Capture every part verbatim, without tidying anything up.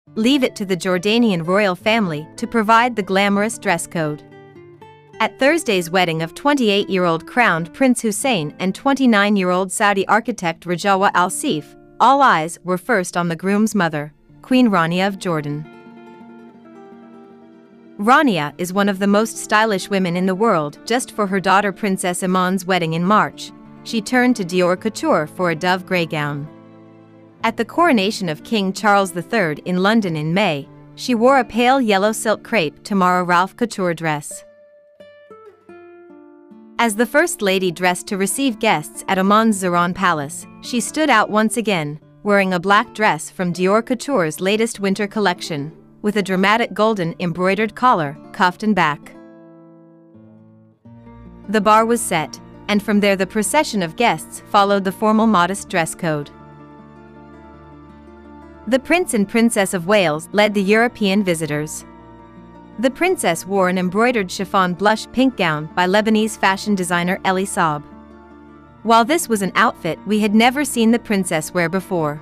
Leave it to the Jordanian royal family to provide the glamorous dress code. At Thursday's wedding of twenty-eight-year-old crowned Prince Hussein and twenty-nine-year-old Saudi architect Rajawa Al Seif, all eyes were first on the groom's mother, Queen Rania of Jordan. Rania is one of the most stylish women in the world. Just for her daughter Princess Iman's wedding in March, she turned to Dior Couture for a dove grey gown. At the coronation of King Charles the Third in London in May, she wore a pale yellow silk crepe Tamara Ralph Couture dress. As the First Lady dressed to receive guests at Oman's Zahran Palace, she stood out once again, wearing a black dress from Dior Couture's latest winter collection, with a dramatic golden embroidered collar, cuffed and back. The bar was set, and from there the procession of guests followed the formal modest dress code. The Prince and Princess of Wales led the European visitors. The princess wore an embroidered chiffon blush pink gown by Lebanese fashion designer Elie Saab. While this was an outfit we had never seen the princess wear before.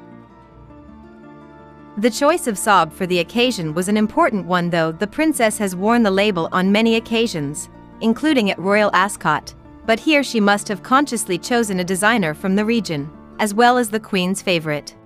The choice of Saab for the occasion was an important one, though the princess has worn the label on many occasions, including at Royal Ascot, but here she must have consciously chosen a designer from the region, as well as the Queen's favorite.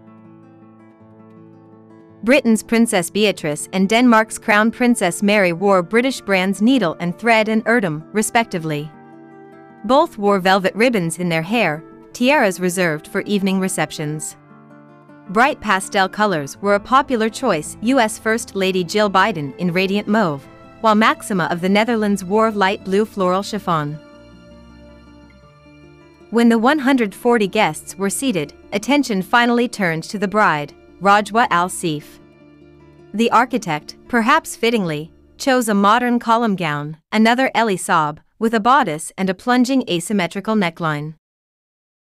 Britain's Princess Beatrice and Denmark's Crown Princess Mary wore British brands Needle and Thread and Erdem, respectively. Both wore velvet ribbons in their hair, tiaras reserved for evening receptions. Bright pastel colors were a popular choice. U S First Lady Jill Biden in radiant mauve, while Maxima of the Netherlands wore light blue floral chiffon. When the one hundred forty guests were seated, attention finally turned to the bride, Rajwa Al Seif. The architect, perhaps fittingly, chose a modern column gown, another Elie Saab, with a bodice and a plunging asymmetrical neckline.